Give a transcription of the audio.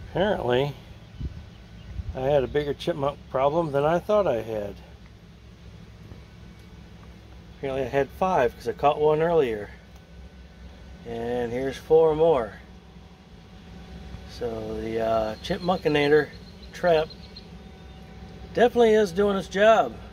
Apparently, I had a bigger chipmunk problem than I thought I had. Apparently I had 5 because I caught one earlier. And here's 4 more. So the Chipmunkinator trap definitely is doing its job.